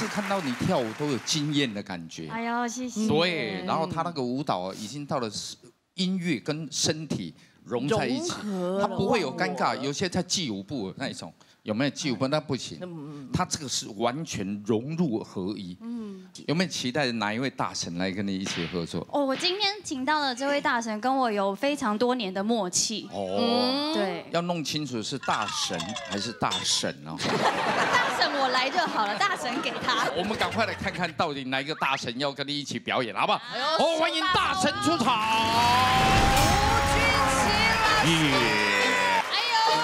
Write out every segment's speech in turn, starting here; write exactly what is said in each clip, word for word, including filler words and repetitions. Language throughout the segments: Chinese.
次看到你跳舞都有惊艳的感觉。 哎呦，谢谢。 对，然后他那个舞蹈已经到了音乐跟身体融在一起，他不会有尴尬。有些在记舞步那一种，有没有记舞步？那不行，他这个是完全融入合一。嗯，有没有期待哪一位大神来跟你一起合作？ 哦，我今天请到的这位大神跟我有非常多年的默契。哦，对， 要弄清楚是大神还是大神哦。 大神我来就好了，大神给他。 我们赶快来看看到底哪一个大神要跟你一起表演，好不好？哦，欢迎大神出场。 吴俊奇老师。 哎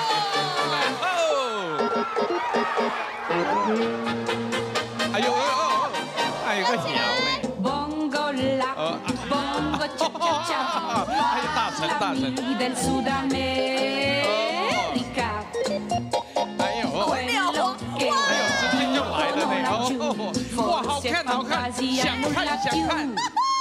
呦！哎呦哎呦！哎有个鸟哎。 Bongo la, bongo cha cha cha. 哎呀，大神大神。 del Sudamérica. 哎呦！ 会了， 哎呦，今天又来了呢！哇，好看好看，想看想看。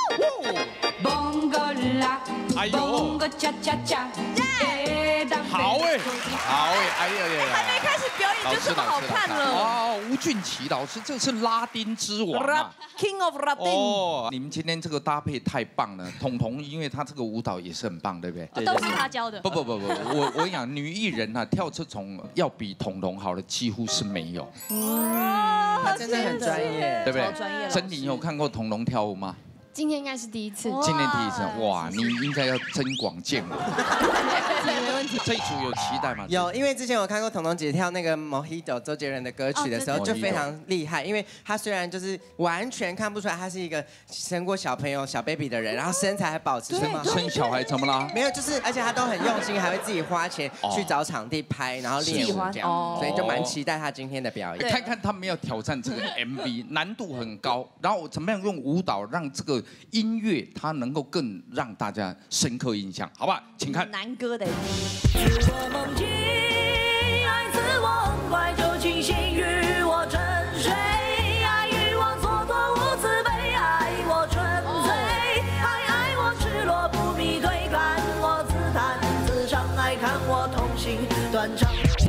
Bongo la, 哎呦 bongo cha cha cha. 好哎，好哎，哎呀呀！ 还没开始表演就这么好看了哦，吴俊奇老师，这是拉丁之王啊 ，King of Latin。 哦，你们今天这个搭配太棒了，彤彤，因为她这个舞蹈也是很棒，对不对？ 都是他教的。 不不不不，我我跟你讲，女艺人啊，跳这种要比彤彤好的几乎是没有。 哇， 她真的很专业， 对不对？ 专业。 珍妮有看过彤彤跳舞吗？ 今天应该是第一次， 今天第一次，哇，你应该要增广见闻。没问题。这一组有期待吗？ 有，因为之前我看过彤彤姐跳那个《Mojito》周杰伦的歌曲的时候，就非常厉害。因为她虽然就是完全看不出来她是一个生过小朋友小 baby 的人，然后身材还保持生生小孩怎么啦？ 没有，就是而且她都很用心，还会自己花钱去找场地拍，然后练舞这样，所以就蛮期待她今天的表演。 看看他们要挑战这个 M V， 难度很高，然后怎么样用舞蹈让这个音乐它能够更让大家深刻印象，好不好？请看男歌的 M V。 自我梦境，爱自我很快就清醒与我沉睡，爱与我蹉跎无慈悲，爱我纯粹，爱爱我赤裸不迷退，看我自弹自唱，爱看我痛心断肠。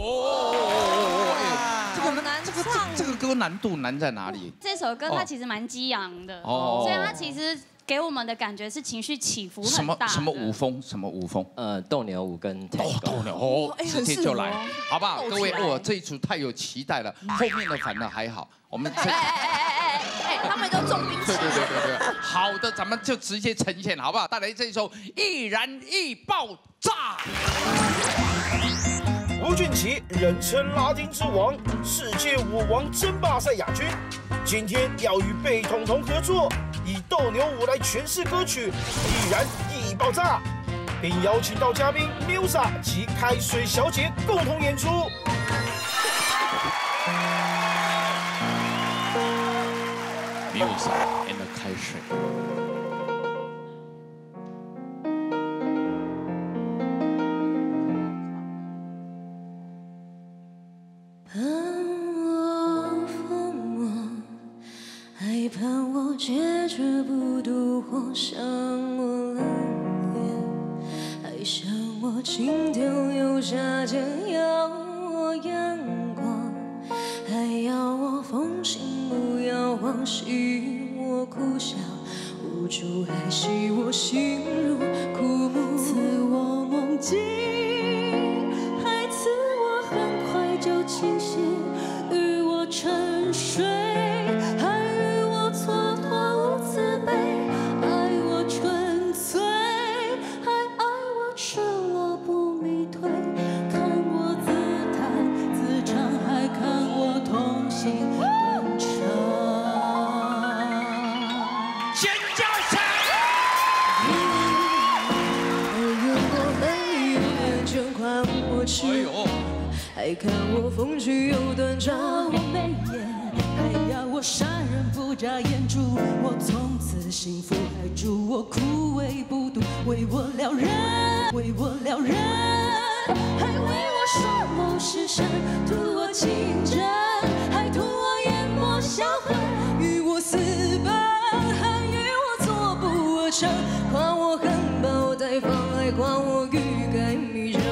这个歌难度难在哪里？ 这首歌它其实蛮激昂的，所以它其实给我们的感觉是情绪起伏很大。 什么什么舞风？什么舞风？ 呃，斗牛舞跟哦，斗牛哦，直接就来，好不好？各位，哇，这一组太有期待了。后面的反而还好，我们这哎哎哎哎哎，他们都重兵器。 对对对对对，好的，咱们就直接呈现，好不好？带来这一首《易燃易爆炸》。 吴俊奇人称拉丁之王，世界舞王争霸赛亚军，今天要与贝彤彤合作，以斗牛舞来诠释歌曲《易燃易爆炸》，并邀请到嘉宾 Musa 及开水小姐共同演出。 Musa and 开水。 盼我接着不独活，向我冷冽，爱向我轻佻又下贱，要我阳光，还要我风情，不要忘记我苦笑，无助还惜我心如枯木，赐我梦境，还赐我很快就清醒，与我沉睡。还看我风趣又断肠，我眉眼，还要我杀人不眨眼，祝我从此幸福，还祝我枯萎不渡，为我撩人，为我撩人，还为我双眸失神，图我情真，还图我淹没销魂，与我私奔，还与我做不而成，夸我横暴待放，还夸我欲盖弥彰。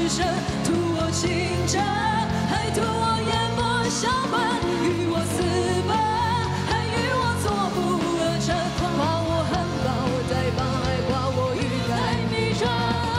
余生，图我情真，还图我淹没相伴，与我私奔，还与我做不而成，夸我含苞待放，还夸我欲盖弥彰。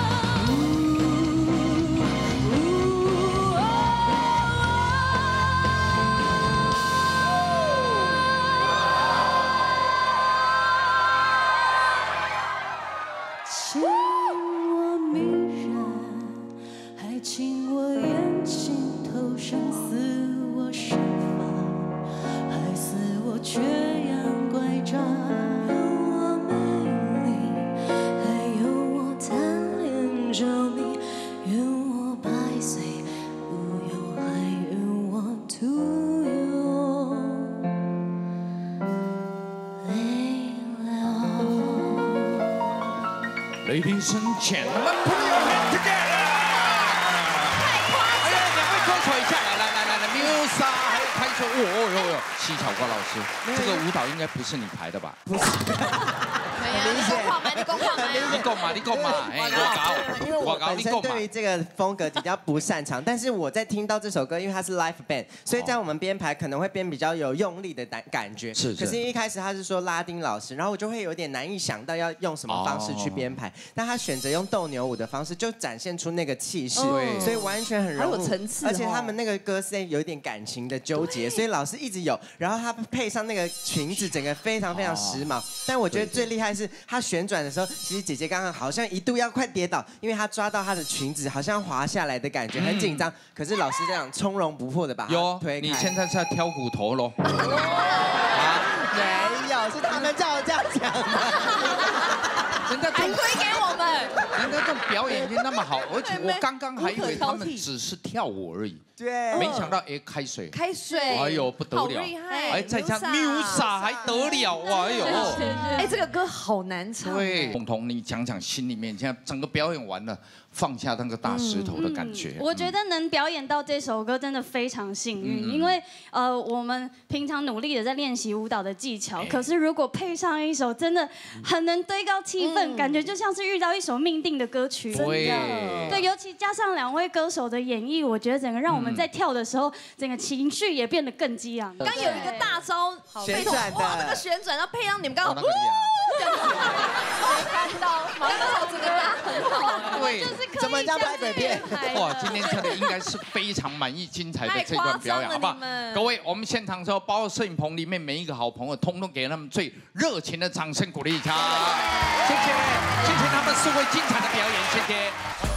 亲我迷人，还亲我眼睛头上，撕我秀发，还撕我缺氧拐杖，有我美丽，还有我贪恋着迷，愿我百岁无忧，还愿我徒有泪流。 Ladies and gentlemen, put your hands together！ 太夸张！哎呀，两位歌手一下，来来来来来 ，Musa 还有开手，哦哦哟哟，西巧瓜老师，这个舞蹈应该不是你排的吧？ 没有，你讲话吗？你讲话吗？ 你讲嘛，你讲嘛，哎，我搞， 因为我本身你讲嘛对于这个风格比较不擅长，但是我在听到这首歌，因为它是 live band， 所以在我们编排可能会编比较有用力的感感觉。 是是可是一开始他是说拉丁老师，然后我就会有点难以想到要用什么方式去编排，但他选择用斗牛舞的方式，就展现出那个气势， 对所以完全很融入还有层次哦而且他们那个歌是有一点感情的纠结，所以老师一直有，然后他配上那个裙子，整个非常非常时髦。但我觉得最厉害是他旋转的时候，其实姐姐刚刚好像一度要快跌倒，因为她抓到她的裙子，好像滑下来的感觉，很紧张。可是老师这样从容不迫的把她有推，开。 你现在是在挑骨头喽？ 没有，是他们叫我这样讲的。 人家还推给我们。 人家这种表演已经那么好，而且我刚刚还以为他们只是跳舞而已， 对， 没想到哎开水， 开水， 哎呦不得了， 好厉害哎再加 Musa 还得了哇，哎呦， 哎，这个歌好难唱。 对，彤彤你讲讲心里面现在整个表演完了，放下那个大石头的感觉。 我觉得能表演到这首歌真的非常幸运，因为呃我们平常努力的在练习舞蹈的技巧，可是如果配上一首真的很能堆高气氛，感觉就像是遇到一首命定的歌曲。 对， 对，尤其加上两位歌手的演绎，我觉得整个让我们在跳的时候，整个情绪也变得更激昂。 刚有一个大招， 旋转的哇，那个旋转，然后配上你们刚刚哦那个厉害这样子，没看到，马上这个拉很好。 对， 怎么叫拍鬼片？ 哇，今天真的应该是非常满意、精彩的这段表演，好不好？各位，我们现场之后，包括摄影棚里面每一个好朋友，通通给他们最热情的掌声鼓励一下，谢谢，谢谢他们四位精彩的表演，谢谢。